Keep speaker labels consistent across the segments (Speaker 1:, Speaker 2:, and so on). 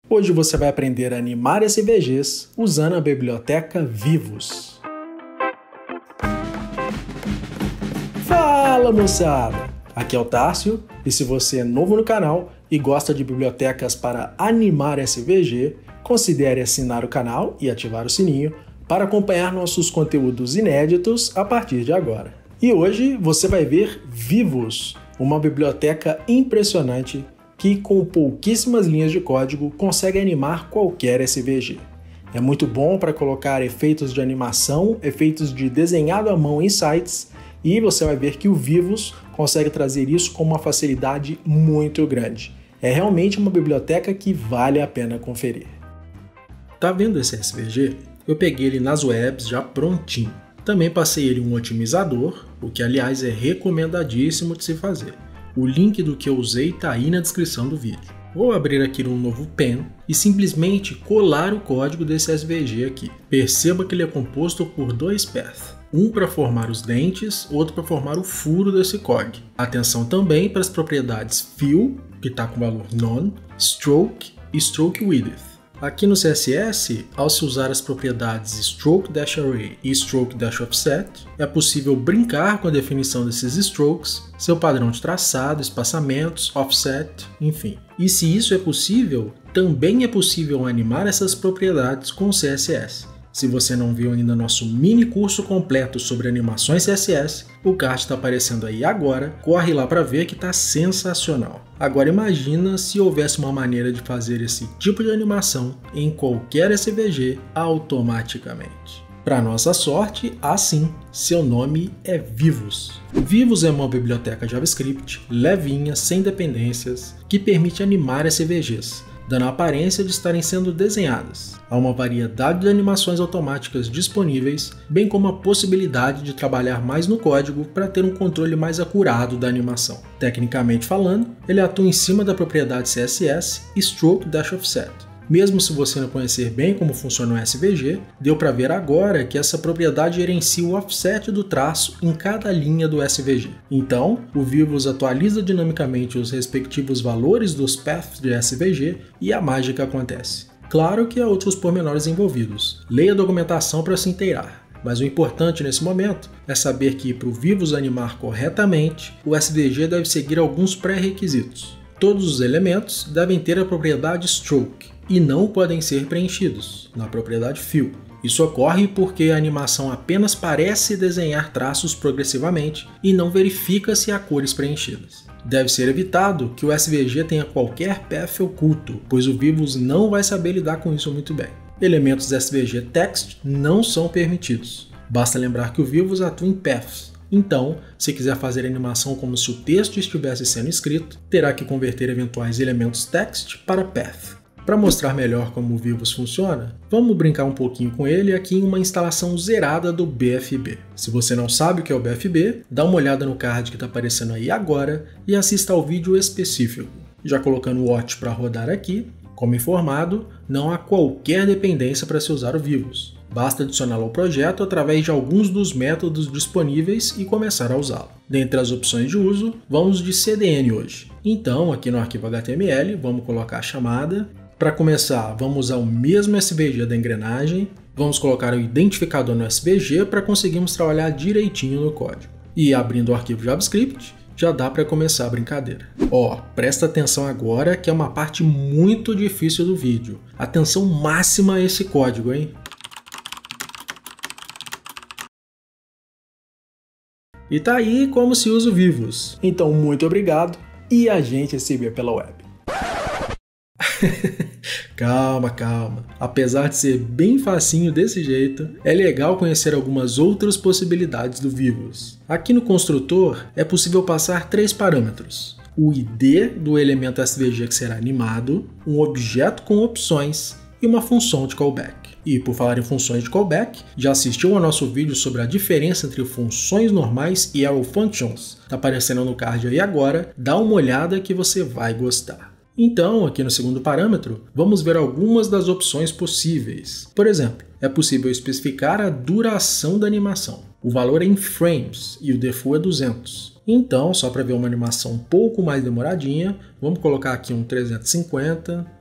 Speaker 1: Hoje você vai aprender a animar SVGs usando a biblioteca Vivos. Fala moçada! Aqui é o Tárcio e se você é novo no canal e gosta de bibliotecas para animar SVG, considere assinar o canal e ativar o sininho para acompanhar nossos conteúdos inéditos a partir de agora. E hoje você vai ver Vivos, uma biblioteca impressionante que com pouquíssimas linhas de código consegue animar qualquer SVG. É muito bom para colocar efeitos de animação, efeitos de desenhado à mão em sites, e você vai ver que o Vivos consegue trazer isso com uma facilidade muito grande. É realmente uma biblioteca que vale a pena conferir. Tá vendo esse SVG? Eu peguei ele nas webs já prontinho. Também passei ele um otimizador, o que aliás é recomendadíssimo de se fazer. O link do que eu usei está aí na descrição do vídeo. Vou abrir aqui um novo pen e simplesmente colar o código desse SVG aqui. Perceba que ele é composto por dois paths. Um para formar os dentes, outro para formar o furo desse cog. Atenção também para as propriedades Fill, que está com valor None, Stroke e Stroke Width. Aqui no CSS, ao se usar as propriedades Stroke-Array e Stroke-Offset, é possível brincar com a definição desses strokes, seu padrão de traçado, espaçamentos, offset, enfim. E se isso é possível, também é possível animar essas propriedades com o CSS. Se você não viu ainda nosso mini curso completo sobre animações CSS, o card está aparecendo aí agora, corre lá para ver que está sensacional. Agora imagina se houvesse uma maneira de fazer esse tipo de animação em qualquer SVG automaticamente. Para nossa sorte, assim, seu nome é Vivos. Vivos é uma biblioteca JavaScript levinha, sem dependências, que permite animar SVGs, dando a aparência de estarem sendo desenhadas. Há uma variedade de animações automáticas disponíveis, bem como a possibilidade de trabalhar mais no código para ter um controle mais acurado da animação. Tecnicamente falando, ele atua em cima da propriedade CSS Stroke-Offset. Mesmo se você não conhecer bem como funciona o SVG, deu para ver agora que essa propriedade gerencia o offset do traço em cada linha do SVG. Então, o Vivos atualiza dinamicamente os respectivos valores dos paths de SVG e a mágica acontece. Claro que há outros pormenores envolvidos. Leia a documentação para se inteirar. Mas o importante nesse momento é saber que para o Vivos animar corretamente, o SVG deve seguir alguns pré-requisitos. Todos os elementos devem ter a propriedade Stroke e não podem ser preenchidos, na propriedade Fill. Isso ocorre porque a animação apenas parece desenhar traços progressivamente e não verifica se há cores preenchidas. Deve ser evitado que o SVG tenha qualquer path oculto, pois o Vivos não vai saber lidar com isso muito bem. Elementos SVG Text não são permitidos. Basta lembrar que o Vivos atua em paths. Então, se quiser fazer a animação como se o texto estivesse sendo escrito, terá que converter eventuais elementos text para path. Para mostrar melhor como o Vivos funciona, vamos brincar um pouquinho com ele aqui em uma instalação zerada do BFB. Se você não sabe o que é o BFB, dá uma olhada no card que está aparecendo aí agora e assista ao vídeo específico. Já colocando o Watch para rodar aqui, como informado, não há qualquer dependência para se usar o Vivos. Basta adicioná-lo ao projeto através de alguns dos métodos disponíveis e começar a usá-lo. Dentre as opções de uso, vamos de CDN hoje. Então, aqui no arquivo HTML, vamos colocar a chamada. Para começar, vamos usar o mesmo SVG da engrenagem. Vamos colocar o identificador no SVG para conseguirmos trabalhar direitinho no código. E abrindo o arquivo JavaScript, já dá para começar a brincadeira. Presta atenção agora que é uma parte muito difícil do vídeo. Atenção máxima a esse código, hein? E tá aí como se usa o Vivos. Então, muito obrigado e a gente se vê pela web. Calma. Apesar de ser bem facinho desse jeito, é legal conhecer algumas outras possibilidades do Vivos. Aqui no construtor é possível passar 3 parâmetros. O ID do elemento SVG que será animado, um objeto com opções e uma função de callback. E por falar em funções de callback, já assistiu ao nosso vídeo sobre a diferença entre funções normais e arrow functions? Tá aparecendo no card aí agora, dá uma olhada que você vai gostar. Então, aqui no segundo parâmetro, vamos ver algumas das opções possíveis. Por exemplo, é possível especificar a duração da animação. O valor é em frames e o default é 200. Então, só para ver uma animação um pouco mais demoradinha, vamos colocar aqui um 350.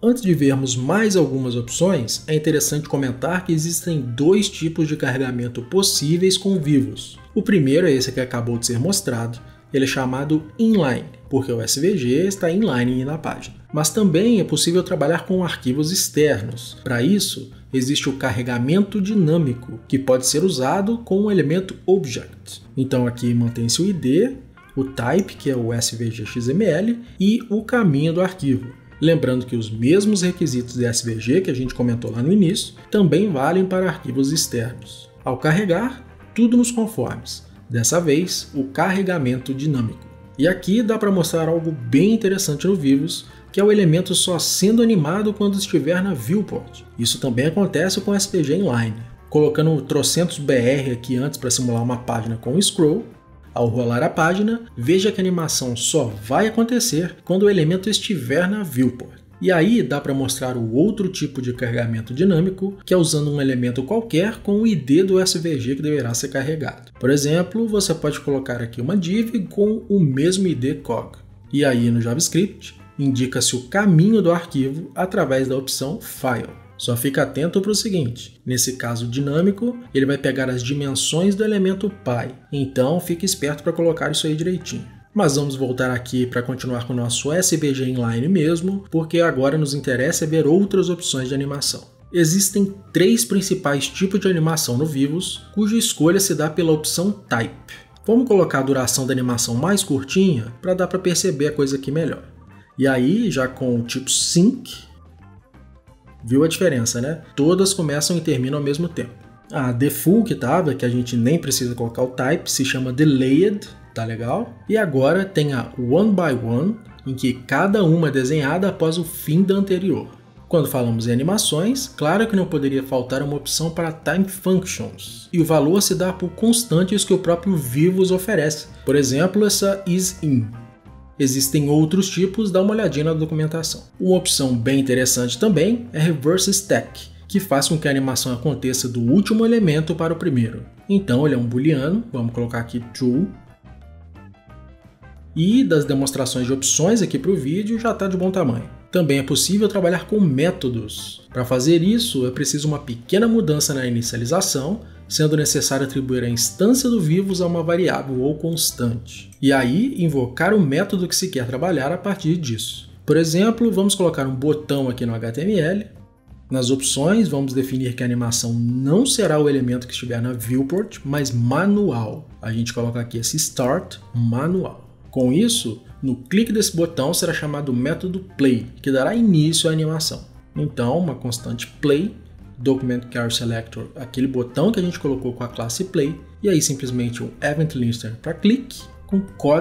Speaker 1: Antes de vermos mais algumas opções, é interessante comentar que existem dois tipos de carregamento possíveis com Vivos. O primeiro é esse que acabou de ser mostrado. Ele é chamado inline, porque o SVG está inline na página. Mas também é possível trabalhar com arquivos externos. Para isso, existe o carregamento dinâmico, que pode ser usado com o elemento object. Então aqui mantém-se o ID, o type, que é o SVG XML, e o caminho do arquivo. Lembrando que os mesmos requisitos de SVG que a gente comentou lá no início também valem para arquivos externos. Ao carregar, tudo nos conformes. Dessa vez, o carregamento dinâmico. E aqui dá para mostrar algo bem interessante no Vivos, que é o elemento só sendo animado quando estiver na viewport. Isso também acontece com o SVG inline. Colocando trocentos BR aqui antes para simular uma página com scroll, ao rolar a página, veja que a animação só vai acontecer quando o elemento estiver na viewport. E aí dá para mostrar o outro tipo de carregamento dinâmico, que é usando um elemento qualquer com o ID do SVG que deverá ser carregado. Por exemplo, você pode colocar aqui uma div com o mesmo ID cog. E aí no JavaScript, indica-se o caminho do arquivo através da opção File. Só fica atento para o seguinte, nesse caso dinâmico, ele vai pegar as dimensões do elemento pi, então fique esperto para colocar isso aí direitinho. Mas vamos voltar aqui para continuar com o nosso SVG inline mesmo, porque agora nos interessa ver outras opções de animação. Existem três principais tipos de animação no Vivos, cuja escolha se dá pela opção Type. Vamos colocar a duração da animação mais curtinha para dar para perceber a coisa aqui melhor. E aí, já com o tipo Sync, viu a diferença, né? Todas começam e terminam ao mesmo tempo. A default que estava, que a gente nem precisa colocar o type, se chama Delayed, tá legal? E agora tem a One by One, em que cada uma é desenhada após o fim da anterior. Quando falamos em animações, claro que não poderia faltar uma opção para Time Functions, e o valor se dá por constantes que o próprio Vivos oferece. Por exemplo, essa isIn. Existem outros tipos, dá uma olhadinha na documentação. Uma opção bem interessante também é Reverse Stack, que faz com que a animação aconteça do último elemento para o primeiro. Então ele é um booleano, vamos colocar aqui true. E das demonstrações de opções aqui para o vídeo já está de bom tamanho. Também é possível trabalhar com métodos. Para fazer isso, é preciso uma pequena mudança na inicialização, sendo necessário atribuir a instância do Vivos a uma variável ou constante. E aí, invocar o método que se quer trabalhar a partir disso. Por exemplo, vamos colocar um botão aqui no HTML. Nas opções, vamos definir que a animação não será o elemento que estiver na viewport, mas manual. A gente coloca aqui esse start manual. Com isso, no clique desse botão será chamado o método play, que dará início à animação. Então, uma constante play, document_char_selector, aquele botão que a gente colocou com a classe play, e aí simplesmente um event listener para clique com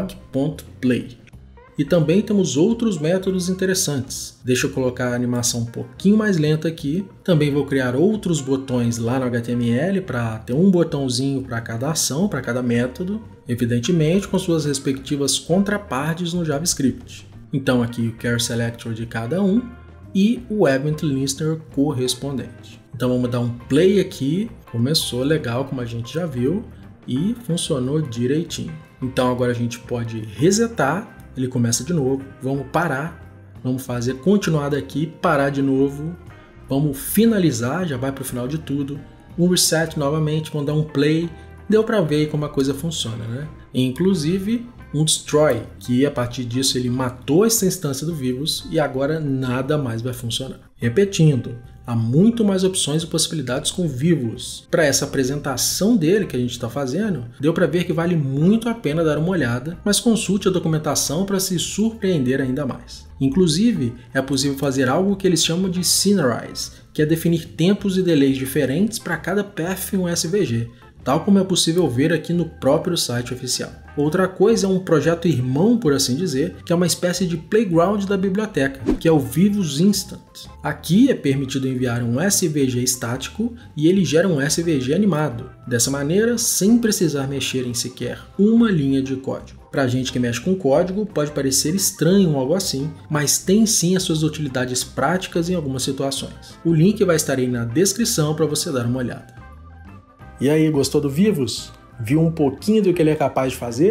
Speaker 1: cog.play. E também temos outros métodos interessantes. Deixa eu colocar a animação um pouquinho mais lenta aqui. Também vou criar outros botões lá no HTML para ter um botãozinho para cada ação, para cada método, evidentemente com suas respectivas contrapartes no JavaScript. Então aqui o char_selector de cada um e o event listener correspondente. Então vamos dar um play aqui. Começou legal, como a gente já viu, e funcionou direitinho. Então agora a gente pode resetar. Ele começa de novo, vamos parar, vamos fazer continuada aqui, parar de novo, vamos finalizar, já vai para o final de tudo, um reset novamente, vamos dar um play, deu para ver como a coisa funciona, né? Inclusive um destroy, que a partir disso ele matou essa instância do Vivos e agora nada mais vai funcionar. Repetindo, há muito mais opções e possibilidades com Vivos. Para essa apresentação dele que a gente está fazendo, deu para ver que vale muito a pena dar uma olhada, mas consulte a documentação para se surpreender ainda mais. Inclusive, é possível fazer algo que eles chamam de Synchronize, que é definir tempos e delays diferentes para cada path em um SVG, tal como é possível ver aqui no próprio site oficial. Outra coisa é um projeto irmão, por assim dizer, que é uma espécie de playground da biblioteca, que é o Vivos Instant. Aqui é permitido enviar um SVG estático e ele gera um SVG animado, dessa maneira sem precisar mexer em sequer uma linha de código. Para gente que mexe com código, pode parecer estranho algo assim, mas tem sim as suas utilidades práticas em algumas situações. O link vai estar aí na descrição para você dar uma olhada.
Speaker 2: E aí, gostou do Vivos? Viu um pouquinho do que ele é capaz de fazer?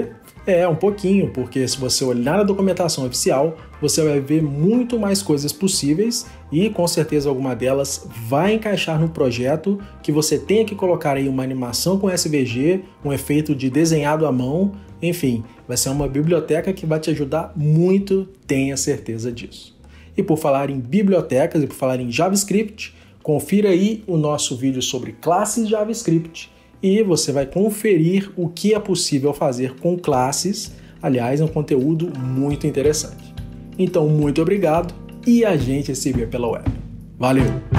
Speaker 1: É, um pouquinho, porque se você olhar na documentação oficial, você vai ver muito mais coisas possíveis e com certeza alguma delas vai encaixar no projeto que você tenha que colocar aí uma animação com SVG, um efeito de desenhado à mão, enfim, vai ser uma biblioteca que vai te ajudar muito, tenha certeza disso. E por falar em bibliotecas e por falar em JavaScript, confira aí o nosso vídeo sobre classes JavaScript e você vai conferir o que é possível fazer com classes. Aliás, é um conteúdo muito interessante. Então, muito obrigado e a gente se vê pela web. Valeu!